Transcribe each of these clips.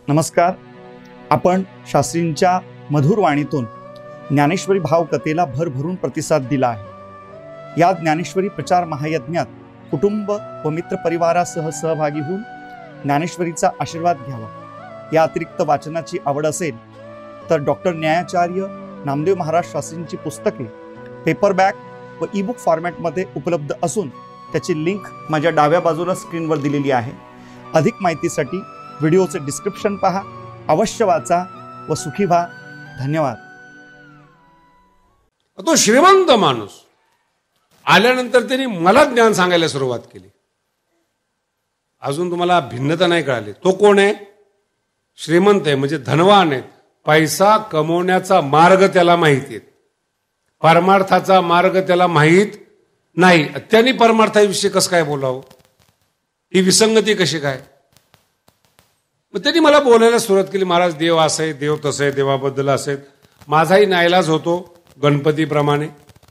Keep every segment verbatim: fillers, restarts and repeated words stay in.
नमस्कार. आपण शास्त्रींच्या मधुर वाणीतून ज्ञानेश्वरी भावकथेला भरभरून प्रतिसाद दिला आहे. या ज्ञानेश्वरी प्रचार महायज्ञात कुटुंब व मित्रपरिवारासह सहभागी होऊन ज्ञानेश्वरीचा आशीर्वाद घ्यावा. या अतिरिक्त वाचनाची आवड असेल तर डॉक्टर न्यायाचार्य नामदेव महाराज शास्त्रींची पुस्तके पेपरबॅक व ई बुक फॉर्मॅटमध्ये उपलब्ध असून त्याची लिंक माझ्या डाव्या बाजूला स्क्रीनवर दिलेली आहे. अधिक माहितीसाठी व्हिडिओचे डिस्क्रिप्शन पहा. अवश्य वाचा व सुखी व्हा. धन्यवाद. तो श्रीमंत माणूस आल्यानंतर त्यांनी मला ज्ञान सांगायला सुरुवात केली. अजून तुम्हाला भिन्नता नाही कळाली. तो कोण आहे? श्रीमंत आहे म्हणजे धनवान आहे. पैसा कमवण्याचा मार्ग त्याला माहिती आहे, परमार्थाचा मार्ग त्याला माहीत नाही. त्यांनी परमार्थाविषयी कसं काय बोलावं? ही विसंगती कशी काय? मग त्यांनी मला बोलायला सुरुवात केली. महाराज, देव असं आहे, देव तसं आहे, देवाबद्दल असं आहे. माझाही नाईलाज होतो गणपतीप्रमाणे.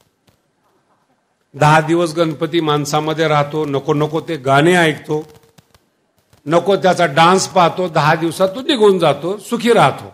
दहा दिवस गणपती माणसामध्ये राहतो, नको नको ते गाणे ऐकतो, नको त्याचा डान्स पाहतो, दहा दिवसात तो निघून जातो, सुखी राहतो.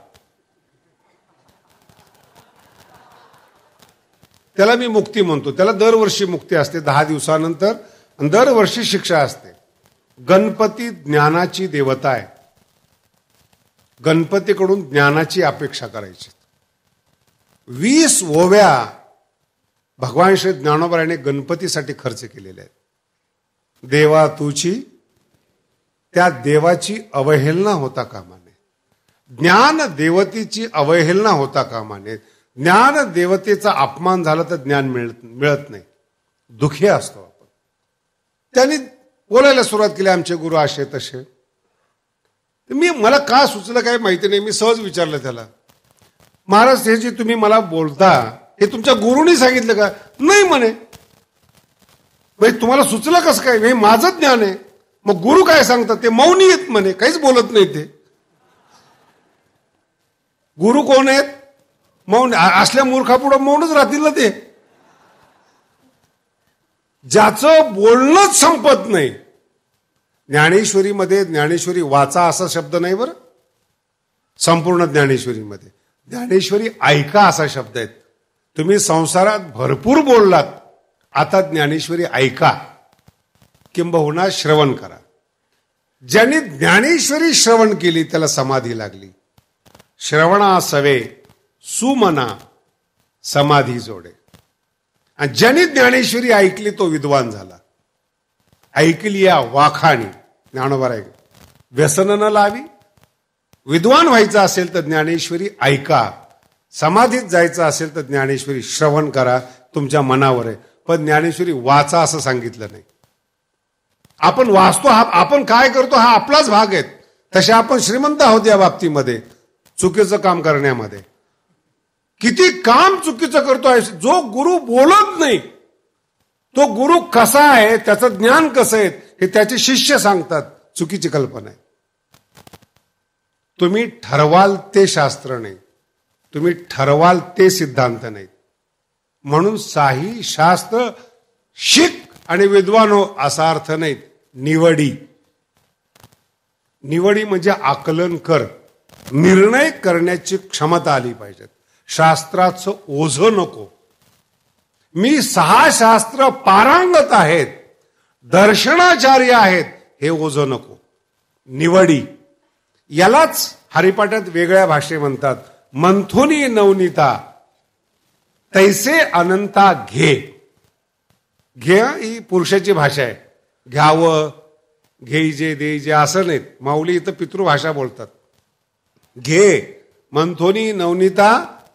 त्याला मी मुक्ती म्हणतो. त्याला दरवर्षी मुक्ती असते दहा दिवसानंतर, आणि दरवर्षी शिक्षा असते. गणपती ज्ञानाची देवता आहे. गणपतीकडून ज्ञानाची अपेक्षा करायची. वीस ओव्या भगवान श्री ज्ञानोबाने गणपतीसाठी खर्च केलेले आहेत. देवा तुझी, त्या देवाची अवहेलना होता कामा नये. ज्ञान देवतेची अवहेलना होता कामा नये. ज्ञान देवतेचा अपमान झाला तर ज्ञान मिळत मिळत नाही, दुःखी असतो आपण. त्यांनी बोलायला सुरुवात केली, आमचे गुरु असे तसे. मी मला का सुचलं काय माहिती नाही. मी सहज विचारलं त्याला, महाराज हे जे तुम्ही मला बोलता हे तुमच्या गुरुनी सांगितलं का? नाही म्हणे. म्हणजे तुम्हाला सुचलं कसं काय? हे माझं ज्ञान आहे. मग गुरु काय सांगतात? ते मौनी आहेत म्हणे, काहीच बोलत नाही ते. गुरु कोण आहेत? मौन. असल्या मूर्खापुढं मौनच राहतील ना ते. ज्याचं बोलणंच संपत नाही. ज्ञानेश्वरीमध्ये ज्ञानेश्वरी वाचा असा शब्द नाही बरं संपूर्ण ज्ञानेश्वरीमध्ये. ज्ञानेश्वरी ऐका असा शब्द आहे. तुम्ही संसारात भरपूर बोललात, आता ज्ञानेश्वरी ऐका किंबहुना श्रवण करा. ज्यांनी ज्ञानेश्वरी श्रवण केली त्याला समाधी लागली. श्रवणा सवे सुमना समाधी जोडे. आणि ज्यांनी ज्ञानेश्वरी ऐकली तो विद्वान झाला. ऐकली या वाखाणी. ज्ञानोबा ऐक, व्यसन न लावी. विद्वान व्हायचं असेल तर ज्ञानेश्वरी ऐका. समाधीत जायचं असेल तर ज्ञानेश्वरी श्रवण करा. तुमच्या मनावर आहे. पण ज्ञानेश्वरी वाचा असं सांगितलं नाही. आपण वाचतो, हा आपण काय करतो हा आपलाच भाग आहे. तसे आपण श्रीमंत आहोत या बाबतीमध्ये, चुकीचं काम करण्यामध्ये. किती काम चुकीचं करतो. जो गुरु बोलत नाही तो गुरु कसा आहे, त्याचं ज्ञान कसं आहे हे त्याचे शिष्य सांगतात. चुकीची कल्पना आहे. तुम्ही ठरवाल ते शास्त्र नाही, तुम्ही ठरवाल ते सिद्धांत नाहीत. म्हणून साही शास्त्र शिक आणि विद्वान हो असा अर्थ नाहीत. निवडी. निवडी म्हणजे आकलन कर, निर्णय करण्याची क्षमता आली पाहिजे. शास्त्राचं ओझं नको. मी सहा शास्त्र पारंगत आहेत, दर्शनाचार्य आहेत, हे ओझं नको. निवडी. यालाच हरिपाठात वेगळ्या भाषे म्हणतात. मंथुनी नवनीता तैसे अनंता घे. घे ही पुरुषाची भाषा आहे. घ्यावं, घेईजे, देईजे असं नाहीत. माऊली इथं पितृभाषा बोलतात. घे. मंथोनी नवनीता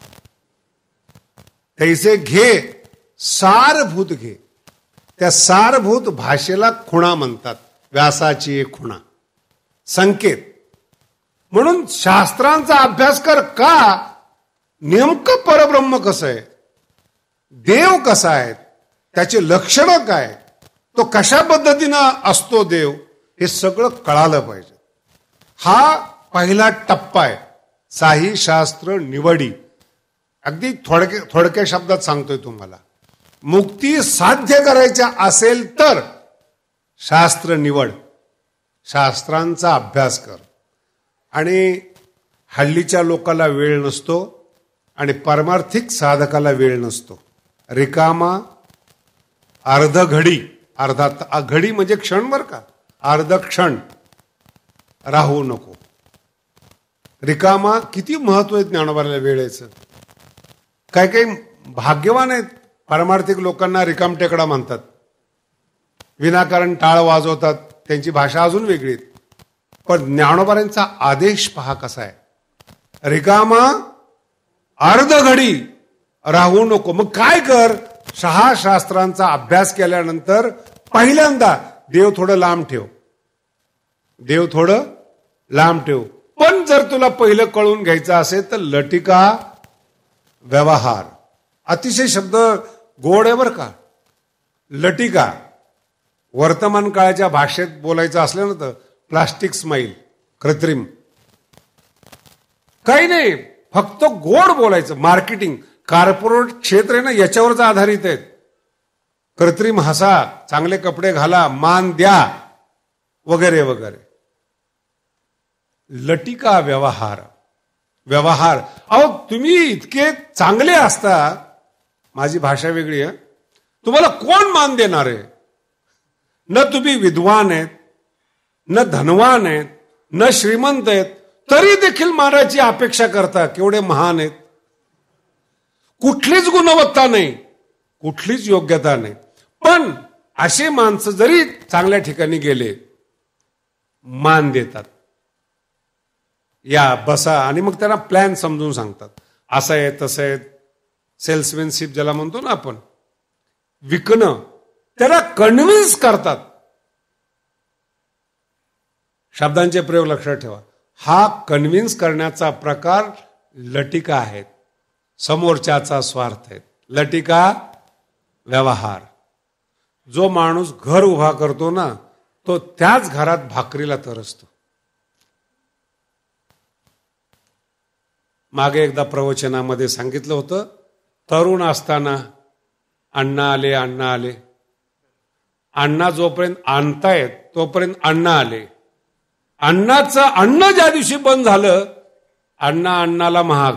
तैसे घे. सारभूत घे. त्या सारभूत भाषेला खुणा म्हणतात. व्यासाची एक खुणा, संकेत. म्हणून शास्त्रांचा अभ्यास कर. का? नेमकं परब्रह्म कसं आहे, देव कसा आहे, त्याचे लक्षणं काय, तो कशा पद्धतीनं असतो देव, हे सगळं कळालं पाहिजे. हा पहिला टप्पा आहे. साही शास्त्र निवडी. अगदी थोडक्या थोडक्या शब्दात सांगतोय तुम्हाला. मुक्ती साध्य करायच्या असेल तर शास्त्र निवड, शास्त्रांचा अभ्यास कर. आणि हल्लीच्या लोकाला वेळ नसतो आणि पारमार्थिक साधकाला वेळ नसतो. रिकामा अर्ध घडी, अर्धा ता- घडी म्हणजे क्षण बर का, अर्ध क्षण राहू नको. रिकामा किती महत्व आहे ज्ञानोबाला वेळेचं. काही काही भाग्यवान आहेत पारमार्थिक लोकांना रिकामटेकडा म्हणतात, विनाकारण टाळ वाजवतात, त्यांची भाषा अजून वेगळी आहे. पण ज्ञानोबांचा आदेश पहा कसा आहे, रिकामा अर्ध घडी राहू नको. मग काय कर, सहा शास्त्रांचा अभ्यास केल्यानंतर पहिल्यांदा देव थोडं लांब ठेव, देव थोडं लांब ठेव. पण जर तुला पहिलं कळून घ्यायचं असेल तर लटिका व्यवहार, अतिशय शब्द गोड आहे बर का. लटिका वर्तमान काळाच्या भाषेत बोलायचं असलं ना तर प्लास्टिक स्माईल, कृत्रिम, काही नाही, फक्त गोड बोलायचं. मार्केटिंग, कॉर्पोरेट क्षेत्र आहे ना याच्यावरच आधारित आहेत. कृत्रिम हसा, चांगले कपडे घाला, मान द्या, वगैरे वगैरे. लटिका व्यवहार, व्यवहार. अहो तुम्ही इतके चांगले असता, माझी भाषा वेगळी आहे, तुम्हाला कोण मान देणार आहे? न तुम्ही विद्वान आहेत, न धनवान आहेत, न श्रीमंत आहेत, तरी देखील मानाची अपेक्षा करता. केवढे महान आहेत. कुठलीच गुणवत्ता नाही, कुठलीच योग्यता नाही, पण असे माणसं जरी चांगल्या ठिकाणी गेले मान देतात. या बसा, आणि मग त्यांना प्लॅन समजून सांगतात, असं आहे तसं आहे. सेल्समॅनशिप ज्याला म्हणतो ना आपण, विकणं, त्याला कन्व्हिन्स करतात. शब्दांचे प्रयोग लक्षात ठेवा. हा कन्व्हिन्स करण्याचा प्रकार लटिका आहेत, समोरच्याचा स्वार्थ आहेत. लटिका व्यवहार. जो माणूस घर उभा करतो ना तो त्याच घरात भाकरीला तरसतो. मागे एकदा प्रवचनामध्ये सांगितलं होतं, तरुण असताना अण्णा आले, अण्णा आले, अण्णा जोपर्यंत आणतायत तोपर्यंत अण्णा आले. अण्णाचं अन्न ज्या दिवशी बंद झालं, अण्णा अण्णाला महाग.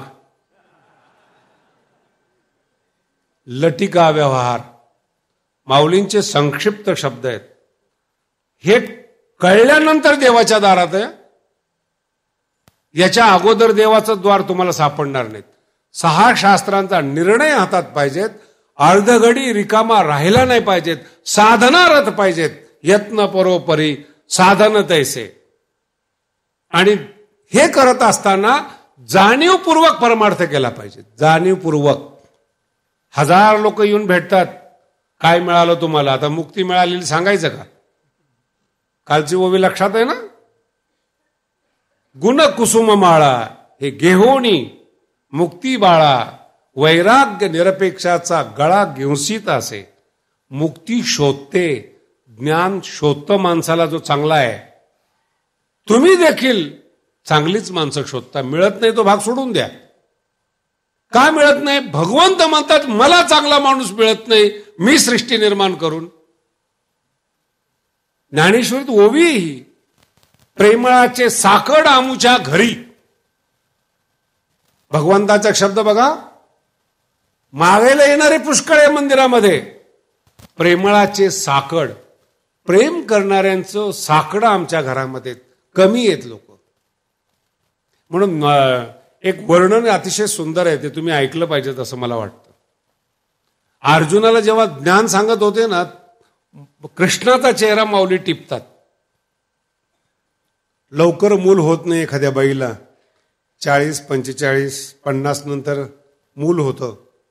लटिका व्यवहार माऊलींचे संक्षिप्त शब्द आहेत. हे कळल्यानंतर देवाच्या दारात आहे, याच्या अगोदर देवाचं द्वार तुम्हाला सापडणार नाहीत. सहा शास्त्रांचा निर्णय हातात पाहिजेत, अर्धघडी रिकामा राहिला नाही पाहिजेत, साधनारत पाहिजेत. यत्न परोपरी साधन तैसे. आणि हे करत असताना जाणीवपूर्वक परमार्थ केला पाहिजे. जाणीवपूर्वक. हजार लोक येऊन भेटतात, काय मिळालं तुम्हाला, आता मुक्ती मिळालेली सांगायचं का? कालची ओवी लक्षात आहे ना, गुण कुसुम माळा हे गेहोणी मुक्ती बाळा, वैराग्य निरपेक्षाचा गळा घेऊसीत असे. मुक्ती शोधते, ज्ञान शोधतं माणसाला जो चांगला आहे. तुम्ही देखील चांगलीच माणसं शोधता. मिळत नाही तो भाग सोडून द्या. का मिळत नाही? भगवंत म्हणतात मला चांगला माणूस मिळत नाही, मी सृष्टी निर्माण करून. ज्ञानेश्वरीत ओवी ही प्रेमळाचे साकड आमुच्या घरी. भगवंताचा शब्द बघा, मागायला येणारे पुष्कळ आहे मंदिरामध्ये. प्रेमळाचे साकड, प्रेम करणाऱ्यांचं साकडं आमच्या घरामध्ये कमी आहेत लोक. म्हणून एक वर्णन अतिशय सुंदर आहे, ते तुम्ही ऐकलं पाहिजेत असं मला वाटतं. अर्जुनाला जेव्हा ज्ञान सांगत होते ना, कृष्णाचा चेहरा माऊली टिपतात. लवकर मूल होत नाही एखाद्या बाईला, चाळीस पंचेचाळीस पन्नास नंतर मूल होतं.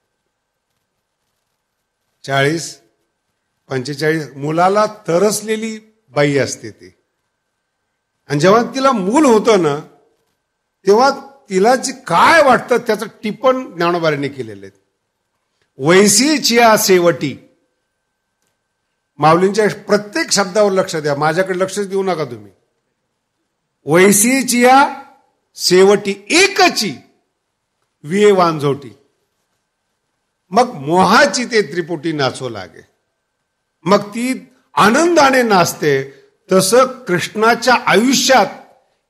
चाळीस पंचेचाळीस मुलाला तरसलेली बाई असते ती. आणि जेव्हा तिला मूल होतं ना, तेव्हा तिला जे काय वाटतं त्याचं टिपण ज्ञानोबांनी केलेलं आहे. वैसीचिया सेवटी. माऊलींच्या प्रत्येक शब्दावर लक्ष द्या, माझ्याकडे लक्षच देऊ नका तुम्ही. वैसीचिया सेवटी एकची विये वांझोटी. मग मोहाची ते त्रिपुटी नाचो लागे. मग ती आनंदाने नाचते. तसं कृष्णाच्या आयुष्यात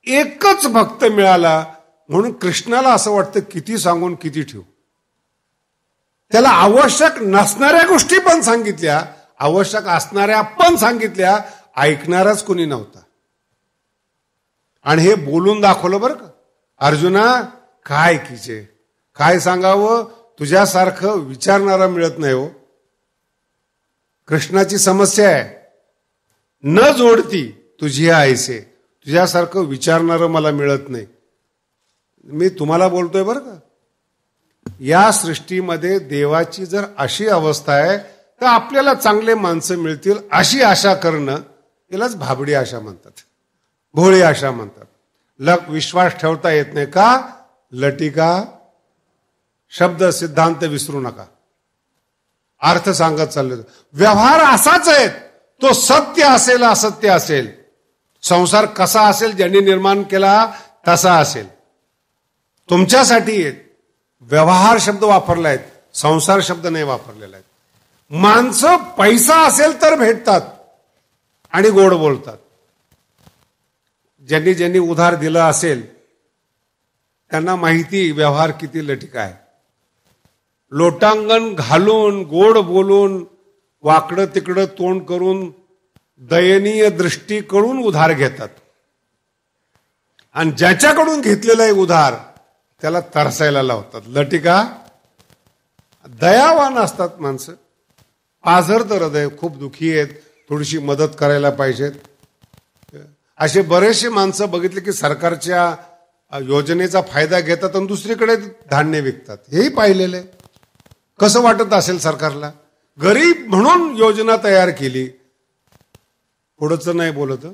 एकच भक्त मिळाला म्हणून कृष्णाला असं वाटतं किती सांगून किती ठेवू. त्याला आवश्यक नसणाऱ्या गोष्टी पण सांगितल्या, आवश्यक असणाऱ्या पण सांगितल्या, ऐकणारच कोणी नव्हता. आणि हे बोलून दाखवलं बरं का. अर्जुना काय किचे, काय सांगावं, तुझ्यासारखं विचारणारा मिळत नाही हो. कृष्णाची समस्या आहे, न जोडती तुझी आईसे, तुझ्यासारखं विचारणारं मला मिळत नाही. मी तुम्हाला बोलतोय बरं का. या सृष्टीमध्ये देवाची जर अशी अवस्था आहे तर आपल्याला चांगले माणसं मिळतील अशी आशा करणं, यालाच भाबडी आशा म्हणतात, भोळी आशा म्हणतात. लक विश्वास ठेवता येत नाही का. लटिका शब्द सिद्धांत विसरू नका. अर्थ सांगत चाललो. व्यवहार असाच आहे, तो सत्य असेल असत्य असेल. संसार कसा असेल ज्यांनी निर्माण केला तसा असेल. तुमच्यासाठी व्यवहार शब्द वापरलाय, संसार शब्द नाही वापरलेला आहे. माणसं पैसा असेल तर भेटतात आणि गोड बोलतात. ज्यांनी ज्यांनी उधार दिलं असेल त्यांना माहिती व्यवहार किती लटिका आहे. लोटांगण घालून, गोड बोलून, वाकडं तिकडं तोंड करून, दयनीय दृष्टी करून उधार घेतात. आणि ज्याच्याकडून घेतलेला आहे उधार त्याला तरसायला लावतात. लटिका. दयावान असतात माणसं, पाझरत हृदय, खूप दुखी आहेत, थोडीशी मदत करायला पाहिजेत. असे बरेचसे माणसं बघितले की सरकारच्या योजनेचा फायदा घेतात आणि दुसरीकडे धान्य विकतात. हेही पाहिलेलं आहे. कसं वाटत असेल सरकारला. गरीब म्हणून योजना तयार केली. पुढंच नाही बोलत.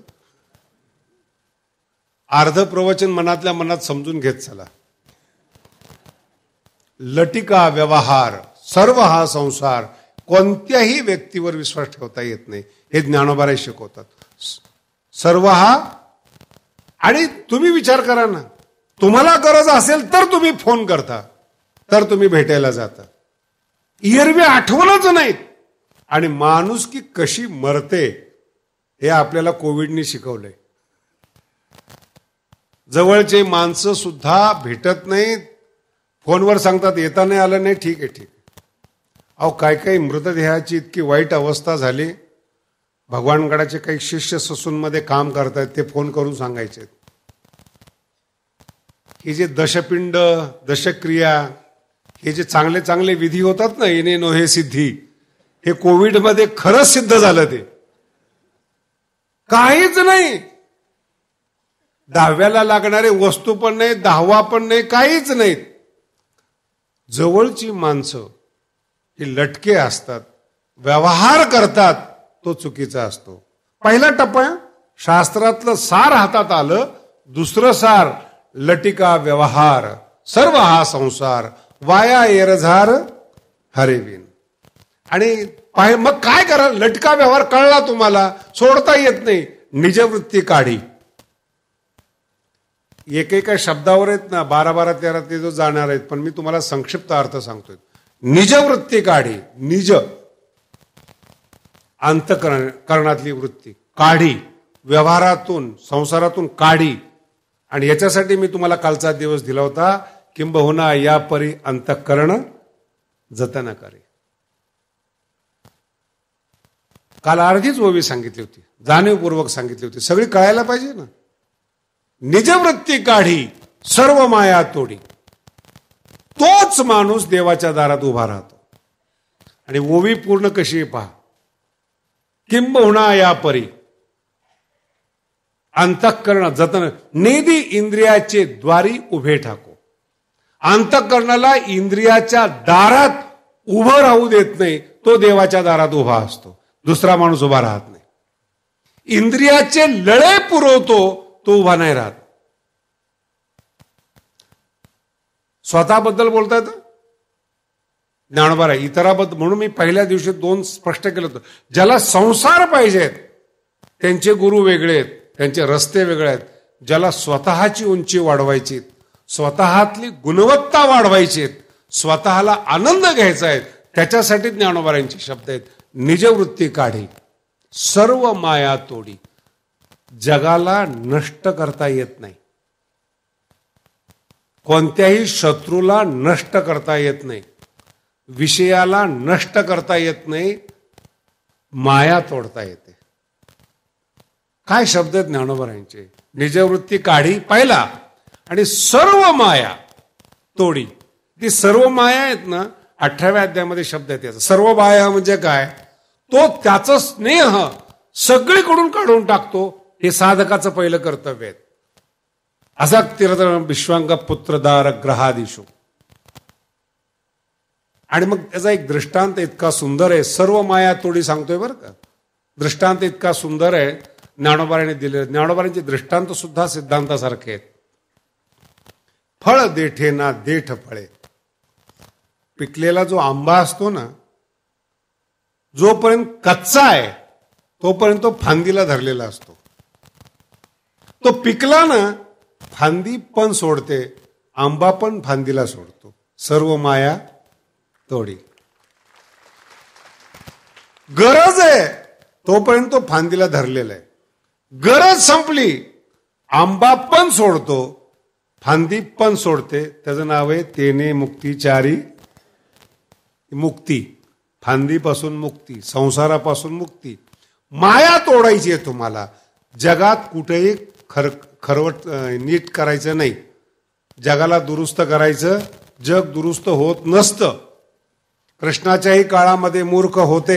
अर्ध प्रवचन मनातल्या मनात समजून घेत चला. लटिका व्यवहार, सर्व हा संसार, कोणत्याही व्यक्तीवर विश्वास ठेवता येत नाही. हे ज्ञानोबाराय शिकवतात. सर्व हा. आणि तुम्ही विचार करा ना, तुम्हाला गरज असेल तर तुम्ही फोन करता, तर तुम्ही भेटायला जाता. एरवी आठवणच नाहीत. आणि माणूस की कशी मरते हे आपल्याला कोविडने शिकवलंय. जवळचे माणसं सुद्धा भेटत नाहीत. फोनवर सांगतात येता नाही आलं नाही, ठीक आहे ठीक आहे. अहो काही मृतदेहाची इतकी वाईट अवस्था झाली. भगवानगडाचे काही शिष्य ससूनमध्ये काम करतायत, ते फोन करून सांगायचे हे जे दशपिंड, दशक्रिया, हे जे चांगले चांगले विधी होतात ना, येणे नो हे सिद्धी, हे कोविडमध्ये खरंच सिद्ध झालं. ते काहीच नाही. दहाव्याला लागणारे वस्तू पण नाही, दहावा पण नाही, काहीच नाहीत. जवळची माणसं ही लटके असतात, व्यवहार करतात, तो चुकीचा असतो. पहिला टप्पा शास्त्रातलं सार हातात आलं. दुसरं सार लटिका व्यवहार, सर्व हा संसार, वाया एरझार हरेविन. आणि मग काय करा. लटका व्यवहार कळला तुम्हाला, सोडता येत नाही. निजवृत्ती काढी. एकेका शब्दावर आहेत ना, बारा बारा तेरा ते जो जाणार आहेत, पण मी तुम्हाला संक्षिप्त अर्थ सांगतोय. निजवृत्ती काढी. निज अंतकरणातली वृत्ती काढी, व्यवहारातून संसारातून काढी. आणि याच्यासाठी मी तुम्हाला कालचा दिवस दिला होता, किंबहुना या परी अंतःकरण जतन करे. काल अर्धीच ओवी सांगितली होती, जाणीवपूर्वक सांगितली होती, सगळी कळायला पाहिजे ना. निजवृत्ती काढी, सर्व माया तोडी. तोच माणूस देवाच्या दारात उभा राहतो. आणि ओवी पूर्ण कशी आहे पहा. किंबहुना या परी अंतःकरण जतन, नेदी इंद्रियाचे द्वारी उभे ठाको. अंतःकरणाला इंद्रियाच्या दारात उभं राहू देत नाही, तो देवाच्या दारात उभा असतो. दुसरा माणूस उभा राहत नाही. इंद्रियाचे लळे पुरवतो, तो उभा नाही राहत. स्वतःबद्दल बोलता येतं ज्ञानोबा इतराबद्दल. म्हणून मी पहिल्या दिवशी दोन स्पष्ट केलं होतं. ज्याला संसार पाहिजेत त्यांचे गुरु वेगळे आहेत, त्यांचे रस्ते वेगळे आहेत. ज्याला स्वतःची उंची वाढवायची, स्वतःतली गुणवत्ता वाढवायची, स्वतःला आनंद घ्यायचा आहे, त्याच्यासाठी ज्ञानोबारांचे शब्द आहेत. निजवृत्ती काढी, सर्व माया तोडी. जगाला नष्ट करता येत नाही. कोणत्याही शत्रूला नष्ट करता येत नाही, विषयाला नष्ट करता येत नाही, माया तोडता येते. काय शब्द आहेत ज्ञानोबरायांचे. निजवृत्ती काढी पाहिला आणि सर्व माया तोडी. ती सर्व माया आहेत ना, अठराव्या अध्यायामध्ये शब्द आहेत याचा. सर्व माया म्हणजे काय, तो त्याचं स्नेह सगळीकडून काढून टाकतो. हे साधकाचं पहिलं कर्तव्य आहे. असा तीर्थ विश्वांग पुत्रदार ग्रहादिशो. आणि मग त्याचा एक दृष्टांत इतका सुंदर आहे, सर्व माया तोडी सांगतोय बरं का. दृष्टांत इतका सुंदर आहे ज्ञानोबारांनी दिले. ज्ञानोबारांचे दृष्टांत सुद्धा सिद्धांतासारखे आहेत. फळ देठे ना देठ फळे. पिकलेला जो आंबा असतो ना, जोपर्यंत कच्चा आहे तोपर्यंत तो फांदीला धरलेला असतो. तो पिकला ना, फांदी पण सोडते, आंबा पण फांदीला सोडतो. सर्व माया तोडी. गरज आहे तोपर्यंत तो फांदीला धरलेला आहे. गरज संपली, आंबा पण सोडतो, फांदी पण सोडते. त्याचं नाव आहे तेने मुक्तीचारी. मुक्ती, फांदीपासून मुक्ती, संसारापासून मुक्ती. माया तोडायची आहे तुम्हाला. जगात कुठेही खर खरवट नीट करायचं नाही. जगाला दुरुस्त करायचं, जग दुरुस्त होत नसतं. कृष्णाच्याही काळामध्ये मूर्ख होते,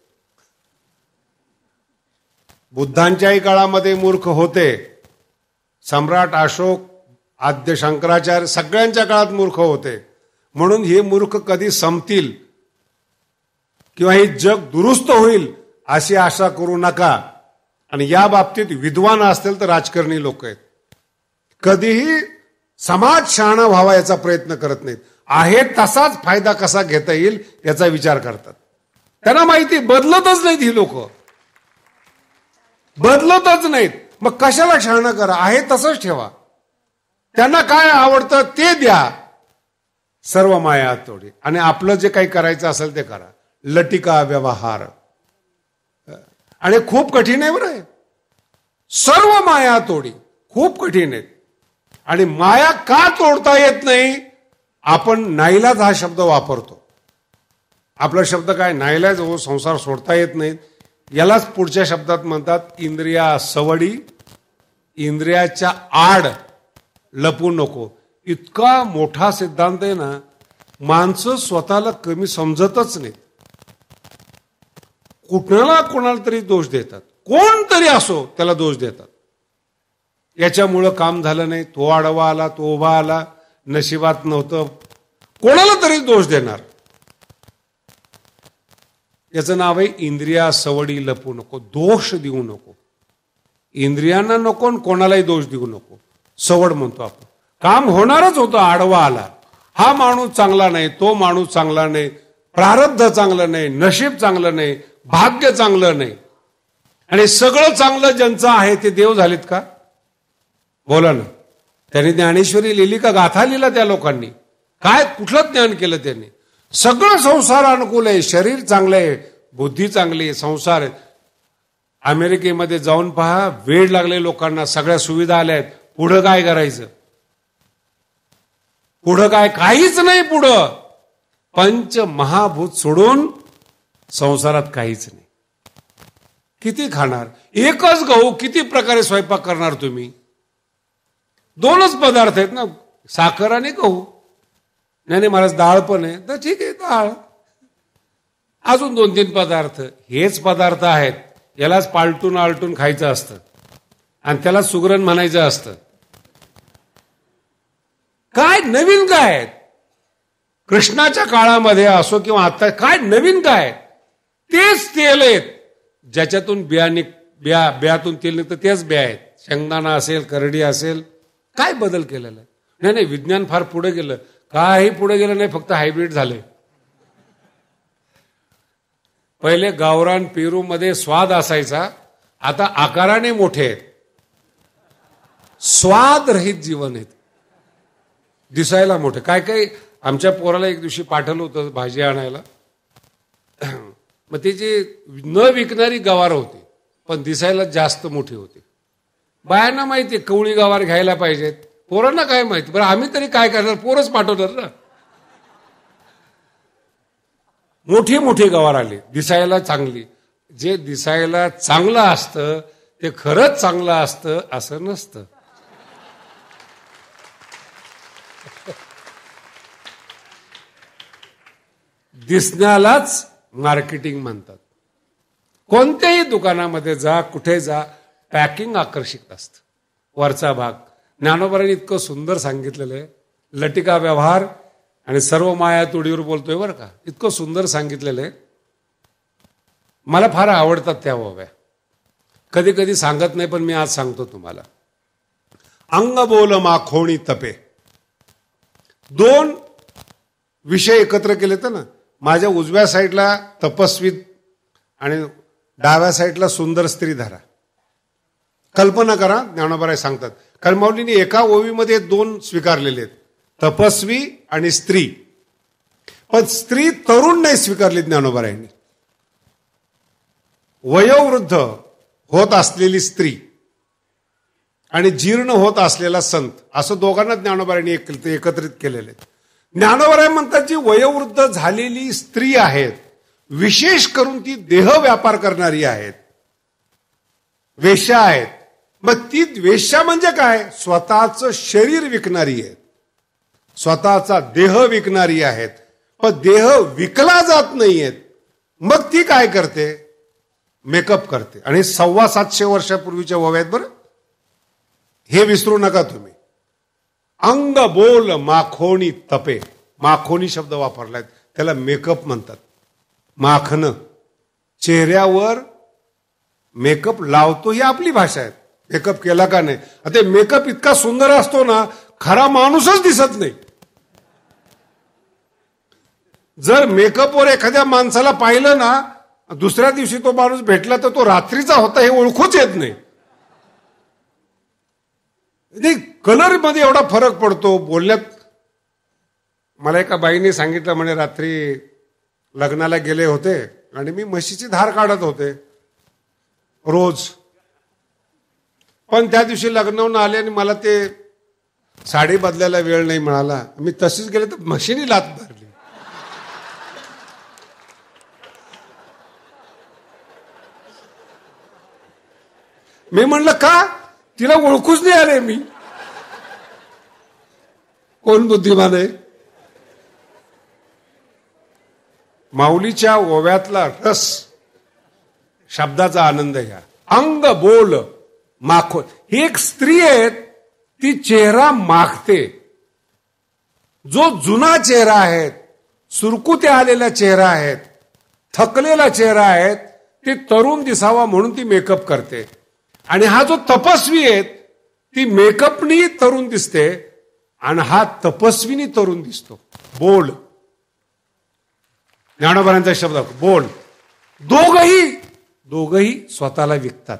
बुद्धांच्याही काळामध्ये मूर्ख होते, सम्राट अशोक, आद्य शंकराचार्य सगळ्यांच्या काळात मूर्ख होते. म्हणून हे मूर्ख कधी संपतील किंवा हे जग दुरुस्त होईल अशी आशा करू नका. आणि या बाबतीत विद्वान असतील तर राजकारणी लोक आहेत. कधीही समाज शहाणा व्हावा याचा प्रयत्न करत नाहीत. आहे तसाच फायदा कसा घेता येईल याचा विचार करतात. त्यांना माहिती बदलतच नाहीत ही लोक, बदलतच नाहीत. मग कशाला शहाणा करा, आहे तसंच ठेवा. त्यांना काय आवडतं ते द्या. सर्व माया तोडी. आणि आपलं जे काही करायचं असेल ते करा. लटिका व्यवहार. आणि खूप कठीण आहे बरं. सर्व माया तोडी खूप कठीण आहेत. आणि माया का तोडता येत नाही, आपण नाईलाज हा शब्द वापरतो. आपला शब्द काय, नाईलाज हो, संसार सोडता येत नाहीत. यालाच पुढच्या शब्दात म्हणतात इंद्रिया सवडी. इंद्रियाच्या आड लपू नको. इतका मोठा सिद्धांत आहे ना, माणसं स्वतःला कमी समजतच नाही. कुणाला कोणाला तरी दोष देतात, कोणतरी असो त्याला दोष देतात. याच्यामुळं काम झालं नाही, तो आडवा आला, तो उभा आला, नशिबात नव्हतं, कोणाला तरी दोष देणार. याचं नाव आहे इंद्रिया सवडी लपू नको. दोष देऊ नको. इंद्रियांना नको, कोणालाही दोष देऊ नको. सवड म्हणतो आपण. काम होणारच होतं, आडवा आला. हा माणूस चांगला नाही, तो माणूस चांगला नाही, प्रारब्ध चांगलं नाही, नशीब चांगलं नाही, भाग्य चांगलं नाही. आणि सगळं चांगलं ज्यांचं आहे ते देव झालेत का? बोला ना. त्यांनी ज्ञानेश्वरी लिहिली का गाथा लिहिला त्या लोकांनी? काय कुठलं ज्ञान केलं त्यांनी? सगळं संसार अनुकूल आहे, शरीर चांगलं आहे, बुद्धी चांगली आहे, संसार आहे. अमेरिकेमध्ये जाऊन पहा, वेळ लागले लोकांना, सगळ्या सुविधा आल्या आहेत. पुढं काय करायचं? पुढं काय? काहीच नाही. पुढं पंच महाभूत सोडून संसारात काहीच नाही. किती खाणार? एकच गहू किती प्रकारे स्वयंपाक करणार तुम्ही? दोनच पदार्थ आहेत ना, साखर आणि गहू. नाही नाही महाराज डाळ पण आहे, तर ठीक आहे डाळ. अजून दोन तीन पदार्थ, हेच पदार्थ आहेत. यालाच पालटून आलटून खायचं असतं आणि त्याला सुगरण म्हणायचं असतं. काय नवीन काय आहे? कृष्णाच्या काळामध्ये असो किंवा आता काय नवीन काय? तेच तेल आहेत ज्याच्यातून बिया निघ बिया बियातून तेल निघतं, तेच बिया आहेत. शेंगदाणा असेल, करडी असेल. काय बदल केलेला आहे? नाही नाही विज्ञान फार पुढे गेलं. काही पुढे गेलं नाही, फक्त हायब्रिड झाले. पहिले गावरान पेरू मध्ये स्वाद असायचा, आता आकाराने मोठे आहेत. स्वाद रहित जीवन आहेत, दिसायला मोठे. काय काय आमच्या पोराला एक दिवशी पाठवलं होतं भाजी आणायला. मग त्याची न विकणारी गवार होती, पण दिसायला जास्त मोठी होती. बायांना माहिती कवळी गवार घ्यायला पाहिजेत, पोरांना काय माहिती, बरं आम्ही तरी काय करणार, पोरच पाठवणार ना. मोठी मोठी गवार आली, दिसायला चांगली. जे दिसायला चांगलं असतं ते खरंच चांगलं असतं असं नसतं. दिसण्यालाच मार्केटिंग म्हणतात. कोणत्याही दुकानामध्ये जा, कुठे जा, पॅकिंग आकर्षित असतं. वरचा भाग ज्ञानोबांनी इतकं सुंदर सांगितलेलं आहे. लटिका व्यवहार आणि सर्व माया तोडीवर बोलतोय बरं का, इतकं सुंदर सांगितलेलं आहे. मला फार आवडतात त्या ओव्या. कधी कधी सांगत नाही, पण मी आज सांगतो तुम्हाला. अंग बोल माखोणी तपे, दोन विषय एकत्र केले तर ना. माझ्या उजव्या साईडला तपस्वी आणि डाव्या साईडला सुंदर स्त्री धरा. कल्पना करा, ज्ञानोबा सांगतात. कारण माऊलींनी एका ओवीमध्ये दोन स्वीकारलेले आहेत, तपस्वी आणि स्त्री. पण स्त्री तरुण नाही स्वीकारली ज्ञानोबारायांनी. वयोवृद्ध होत असलेली स्त्री आणि जीर्ण होत असलेला संत, असं दोघांना ज्ञानोबारायांनी एकत्रित केलेले आहेत. ज्ञानोबाराय म्हणतात जी वयोवृद्ध झालेली स्त्री आहेत, विशेष करून ती देह व्यापार करणारी आहेत, वेश्या आहेत. मग ती वेश्या म्हणजे काय, स्वतःचं शरीर विकणारी आहे, स्वतःचा देह विकणारी आहेत. पण देह विकला जात नाहीयेत. मग ती काय करते, मेकअप करते. आणि सव्वा सातशे वर्षापूर्वीच्या ओव्या आहेत बरं, हे विसरू नका तुम्ही. अंग बोल माखोणी तपे, माखोणी शब्द वापरलाय, त्याला मेकअप म्हणतात. माखणं, चेहऱ्यावर मेकअप लावतो ही आपली भाषा आहे. मेकअप केला का नाही, आता मेकअप इतका सुंदर असतो ना, खरा माणूसच दिसत नाही. जर मेकअपवर एखाद्या माणसाला पाहिलं ना, दुसऱ्या दिवशी तो माणूस भेटला तर तो रात्रीचा होता हे ओळखूच येत नाही. कलर मध्ये एवढा फरक पडतो. बोलण्यात मला एका बाईने सांगितलं, म्हणे रात्री लग्नाला गेले होते आणि मी म्हशीची धार काढत होते रोज. पण त्या दिवशी लग्नावरून आले आणि मला ते साडी बदलायला वेळ नाही मिळाला. मी तशीच गेले तर म्हशीने लात भरली. मी म्हणलं का, तिला ओळखूच नाही आले मी. कोण बुद्धिमान आहे. माऊलीच्या ओव्यातला रस, शब्दाचा आनंद घ्या. अंग बोल माखो, ही एक स्त्री आहे, ती चेहरा माखते. जो जुना चेहरा आहे, सुरकुत्या आलेला चेहरा आहे, थकलेला चेहरा आहे, ती तरुण दिसावा म्हणून ती मेकअप करते. आणि हा जो तपस्वी आहे, ती मेकअपनी तरुण दिसते आणि हा तपस्वीनी तरुण दिसतो. बोल, ज्ञानोबांचा शब्द बोल. दोघही दोघही स्वतःला विकतात.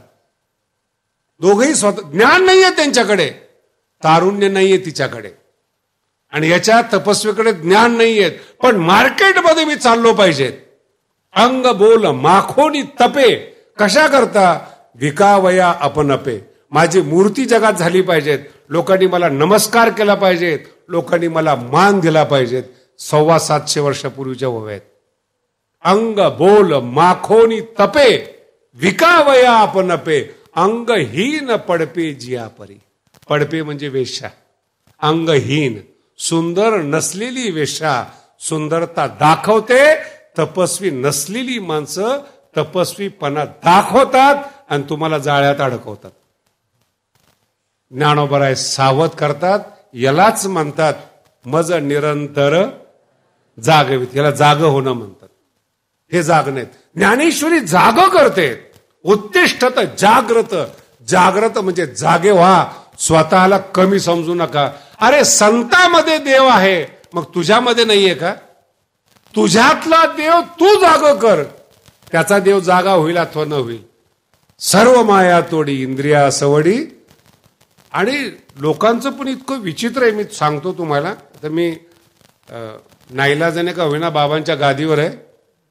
दोघही स्वतः, ज्ञान नाहीये त्यांच्याकडे, तारुण्य नाहीये तिच्याकडे, आणि याच्या तपस्वीकडे ज्ञान नाहीये, पण मार्केटमध्ये मी चाललो पाहिजे. अंग बोल माखोनी तपे, कशा करता, विकावया अपनपे, माझी मूर्ती जगात झाली पाहिजेत, लोकांनी मला नमस्कार केला पाहिजेत, लोकांनी मला मान दिला पाहिजेत. सव्वा सातशे वर्षापूर्वीच्या ओव्यात. अंग बोल माखोनी तपे, विकावया अपनपे, अंगहीन पडपे जिया परी. पडपे म्हणजे वेश्या. अंगहीन, सुंदर नसलेली वेश्या सुंदरता दाखवते. तपस्वी नसलेली माणसं तपस्वीपणा दाखवतात आणि तुम्हाला जाळ्यात अडकवतात. ज्ञानोबराय सावध करतात. यालाच म्हणतात मज निरंतर जागवित, याला जाग होणं म्हणतात. हे जाग नाहीत. ज्ञानेश्वरी जाग करते. उत्तिष्ठत जाग्रत, जाग्रत म्हणजे जागे व्हा, स्वतःला कमी समजू नका. अरे संतामध्ये देव आहे, मग तुझ्यामध्ये नाहीये का? तुझ्यातला देव तू जाग कर, त्याचा देव जागा होईल अथवा न होईल. सर्व माया तोडी इंद्रिया सवडी. आणि लोकांचं पण इतकं विचित्र आहे, मी सांगतो तुम्हाला. तर मी नाईलाजाने का होईना बाबांच्या गादीवर आहे.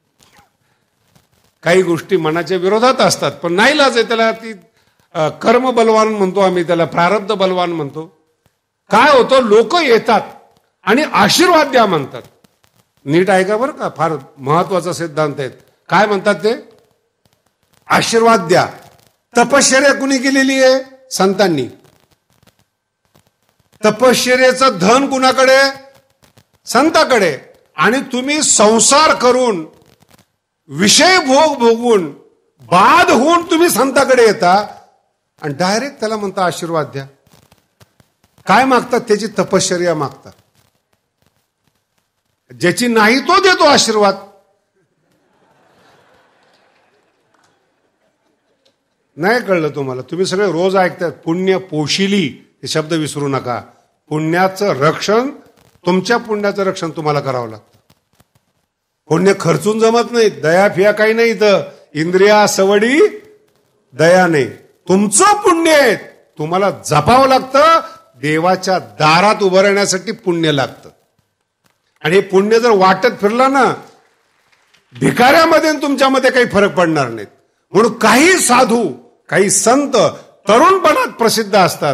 काही गोष्टी मनाच्या विरोधात असतात, पण नाईलाज आहे. त्याला ती कर्म बलवान म्हणतो आम्ही, त्याला प्रारब्ध बलवान म्हणतो. काय होतं, लोक येतात आणि आशीर्वाद द्या म्हणतात. नीट ऐका बरं का, फार महत्वाचा सिद्धांत आहे. काय म्हणतात ते? आशीर्वाद द्या. तपश्चर्या कुणी केलेली आहे? संतांनी. तपश्चर्याचं धन कुणाकडे? संताकडे. आणि तुम्ही संसार करून विषय भोग भोगून बाद होऊन तुम्ही संताकडे येता आणि डायरेक्ट त्याला म्हणता आशीर्वाद द्या. काय मागतात? त्याची तपश्चर्या मागतात. ज्याची नाही तो देतो आशीर्वाद. नाही कळलं तुम्हाला? तुम्ही सगळे रोज ऐकतात पुण्य पोशिली, हे शब्द विसरू नका. पुण्याचं रक्षण, तुमच्या पुण्याचं रक्षण तुम्हाला करावं लागतं. पुण्य खर्चून जमत नाही. दया फिया काही नाही इथं. इंद्रिया सवडी दया नाही. तुमचं पुण्य आहे, तुम्हाला जपावं लागतं. देवाच्या दारात उभं राहण्यासाठी पुण्य लागतं. आणि हे पुण्य जर वाटत फिरला ना, भिकाऱ्यामध्ये आणि तुमच्यामध्ये काही फरक पडणार नाहीत. म्हणून काही साधू, काही संत तरुणपणात प्रसिद्ध असतात.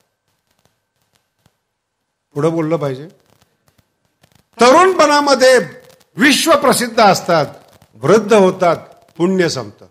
पुढे बोललं पाहिजे. तरुणपणामध्ये विश्व प्रसिद्ध असतात, वृद्ध होतात, पुण्य संपतं.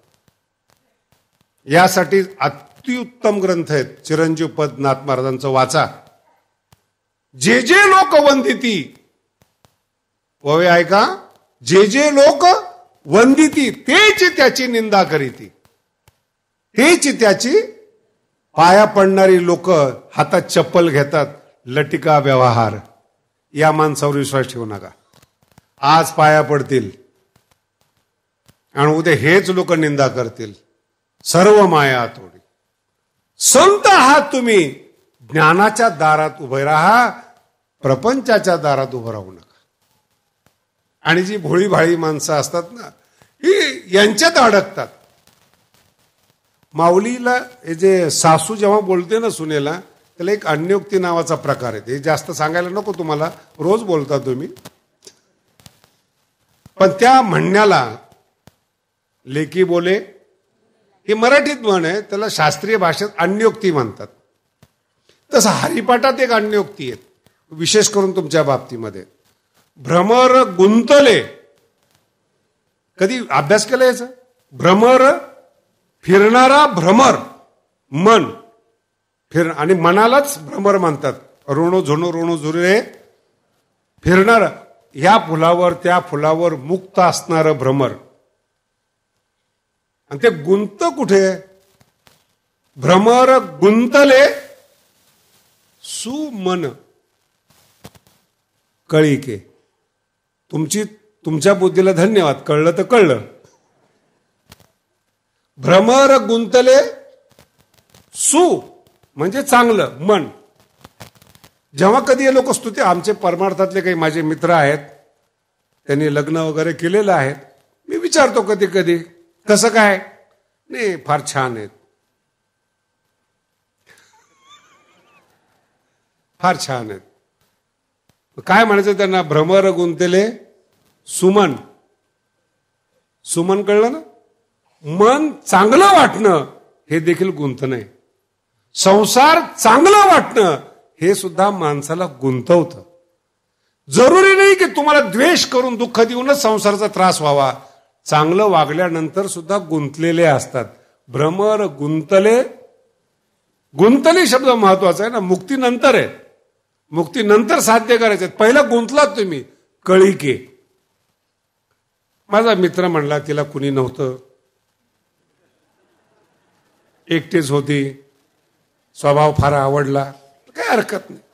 यासाठी अतिउत्तम ग्रंथ आहेत. चिरंजीव पद नाथ महाराजांचं वाचा. जे जे लोक वंदिती, ववे ऐका, जे जे लोक वंदिती तेच त्याची निंदा करीती. तेच त्याची पाया पडणारी लोक हातात चप्पल घेतात. लटिका व्यवहार. या माणसावर विश्वास ठेवू नका. आज पाया पडतील आणि उद्या हेच लोक निंदा करतील. सर्व माया तोडी. संत आहात तुम्ही, ज्ञानाच्या दारात उभे राहा, प्रपंचाच्या दारात उभं राहू नका. आणि जी भोळी भाळी माणसं असतात ना, ही यांच्यात अडकतात. माऊलीला हे जे सासू जेव्हा बोलते ना सुनेला, त्याला एक अन्योक्ती नावाचा प्रकार आहे. हे जास्त सांगायला नको तुम्हाला, रोज बोलता तुम्ही. पण त्या म्हणण्याला लेकी बोले ही मराठीत म्हण आहे, त्याला शास्त्रीय भाषेत अन्योक्ती म्हणतात. तसं हरिपाठात एक अन्योक्ती आहे, विशेष करून तुमच्या बाबतीमध्ये. भ्रमर गुंतले. कधी अभ्यास केला याचा? भ्रमर, फिरणारा भ्रमर, मन फिर, आणि मनालाच भ्रमर म्हणतात. रोणो झोणो रोणो झुरे, फिरणार. या फुलावर त्या फुलावर मुक्त असणारं भ्रमर. आणि ते गुंत कुठे? भ्रमर गुंतले सुमन कळिके. तुमची तुमच्या बुद्धीला धन्यवाद, कळलं तर कळलं. भ्रमर गुंतले सु म्हणजे चांगलं मन. जेव्हा कधी हे लोक स्तुती, आमचे परमार्थातले काही माझे मित्र आहेत, त्यांनी लग्न वगैरे केलेलं आहे, मी विचारतो कधी कधी कसं काय, नाही फार छान आहेत, फार छान आहेत. काय म्हणायचं त्यांना? भ्रमर गुंतले सुमन. सुमन कळलं ना? मन चांगलं वाटणं हे देखील गुंतन आहे. संसार चांगलं वाटणं हे सुद्धा माणसाला गुंतवतं. जरुरी नाही की तुम्हाला द्वेष करून दुःख देऊनच संसाराचा त्रास व्हावा. चांगलं वागल्यानंतर सुद्धा गुंतलेले असतात. भ्रमर गुंतले. गुंतले शब्द महत्वाचा आहे ना. मुक्ती नंतर आहे, मुक्ती नंतर साध्य करायचे. पहिला गुंतलात तुम्ही. कळिके. माझा मित्र म्हणला तिला कुणी नव्हतं, एकटीच होती, स्वभाव फार आवडला, काही हरकत नाही.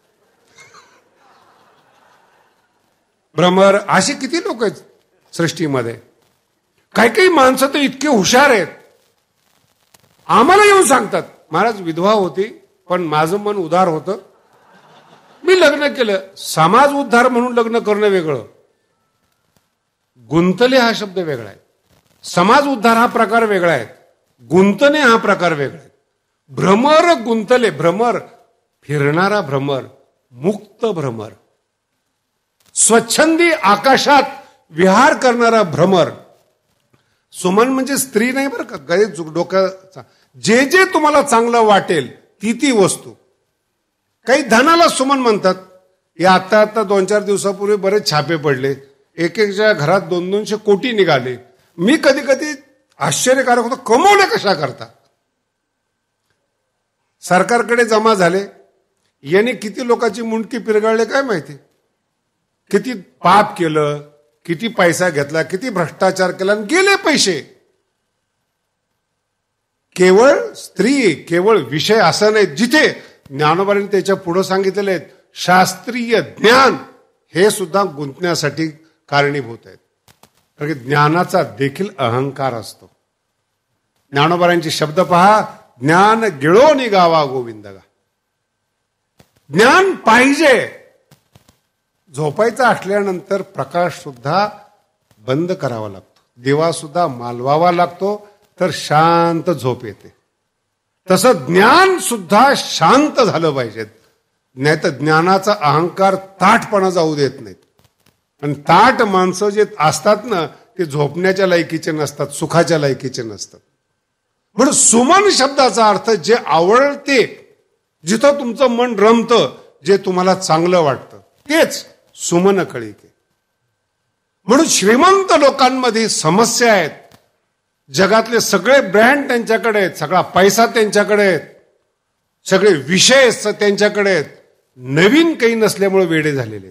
भ्रमर अशी किती लोक आहेत सृष्टीमध्ये. काही काही माणसं तर इतके हुशार आहेत, आम्हाला येऊन सांगतात महाराज विधवा होती पण माझं मन उदार होतं, मी लग्न केलं. समाज उद्धार म्हणून लग्न करणं वेगळं, गुंतले हा शब्द वेगळा आहे. समाज उद्धार हा प्रकार वेगळा आहे, गुंतणे हा प्रकार वेगळा आहे. भ्रमर गुंतले. भ्रमर फिरणारा भ्रमर, मुक्त भ्रमर, स्वच्छंदी आकाशात विहार करणारा भ्रमर. सुमन म्हणजे स्त्री नाही बरं का, गैर डोक्याचा. जे जे तुम्हाला चांगलं वाटेल ती ती वस्तू. काही धनाला सुमन म्हणतात. हे आता आता दोन चार दिवसापूर्वी बरेच छापे पडले, एक एकच्या घरात दोन दोनशे कोटी निघाले. मी कधी कधी आश्चर्यकारक होतो, कमवणे कशा करता. सरकारकडे जमा झाले, याने किती लोकांची मुंडकी पिरगाळले काय माहिती, किती पाप केलं, किती पैसा घेतला, किती भ्रष्टाचार केला आणि गेले पैसे. केवळ स्त्री, केवळ विषय असं नाही. जिथे ज्ञानोबांनी त्याच्या पुढे सांगितलेले आहेत शास्त्रीय ज्ञान, हे सुद्धा गुंतण्यासाठी कारणीभूत आहेत. कारण की ज्ञानाचा देखील अहंकार असतो. ज्ञानोबांचे शब्द पहा, ज्ञान गिळो निगावा गोविंदगा. ज्ञान पाहिजे. झोपायचं असल्यानंतर प्रकाश सुद्धा बंद करावा लागतो, दिवा सुद्धा मालवावा लागतो, तर शांत झोप येते. तसं ज्ञान सुद्धा शांत झालं पाहिजे, नाही तर ज्ञानाचा अहंकार ताठपणा जाऊ देत नाहीत. आणि ताठ माणसं जे असतात ना, ते झोपण्याच्या लायकीचे नसतात, सुखाच्या लायकीचे नसतात. म्हणून सुमन शब्दाचा अर्थ जे आवडते, जिथं तुमचं मन रमतं, जे तुम्हाला चांगलं वाटतं, तेच सुमन कळिके. म्हणून श्रीमंत लोकांमध्ये समस्या आहेत. जगातले सगळे ब्रँड त्यांच्याकडे आहेत, सगळा पैसा त्यांच्याकडे आहेत, सगळे विषय त्यांच्याकडे आहेत, नवीन काही नसल्यामुळे वेडे झालेले आहेत.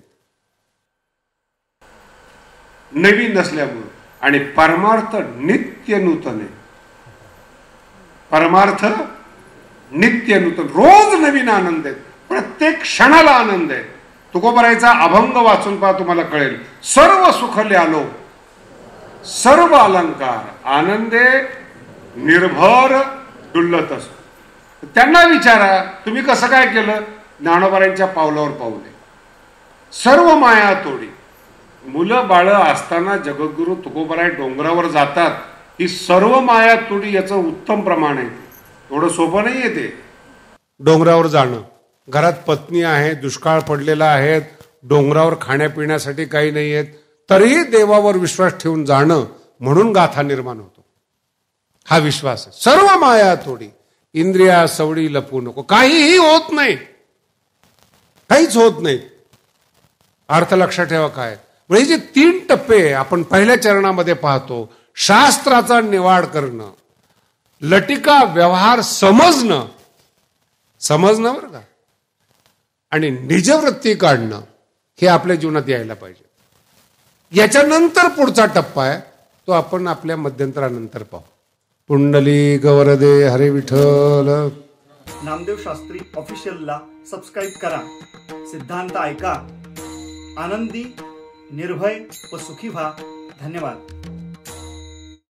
नवीन नसल्यामुळे. आणि परमार्थ नित्य नूतन आहे. परमार्थ नित्य नूतन, रोज नवीन आनंद आहे, प्रत्येक क्षणाला आनंद आहे. तुकोबारायचा अभंग वाचून पहा, तुम्हाला कळेल. सर्व सुखले आलो, सर्व अलंकार आनंदे निर्भर डुल्लत असो. त्यांना विचारा, तुम्ही कसं काय केलं. ज्ञानोबारांच्या पावलावर पाऊले. सर्व माया तोडी. मुलं बाळ असताना जगद्गुरु तुकोबाराय डोंगरावर जातात, ही सर्व माया तोडी याचं उत्तम प्रमाण आहे. थोडं सोपं नाही आहे ते डोंगरावर जाणं. घरात पत्नी आहे, दुष्काळ पडलेला आहे, डोंगरावर खाण्यापिण्यासाठी काही नाही आहेत, तरीही देवावर विश्वास ठेवून जाणं, म्हणून गाथा निर्माण होतो. हा विश्वास आहे. सर्व माया तोडी, इंद्रिया सवडी लपू नको. काहीही होत नाही, काहीच होत नाही. अर्थ लक्षात ठेवा काय. म्हणजे जे तीन टप्पे आपण पहिल्या चरणामध्ये पाहतो, शास्त्राचा निवाड करणं, लटिका व्यवहार समजणं, समजणं बरं का, आणि निजवृत्ती काढणं, हे आपल्या जीवनात यायला पाहिजे. याच्यानंतर पुढचा टप्पा आहे, तो आपण आपल्या मध्यंतरानंतर पाहू. पुंडली गवरदे हरे विठ्ठल. नामदेव शास्त्री ऑफिशियलला सबस्क्राईब करा. सिद्धांत ऐका. आनंदी, निर्भय व सुखी व्हा. धन्यवाद.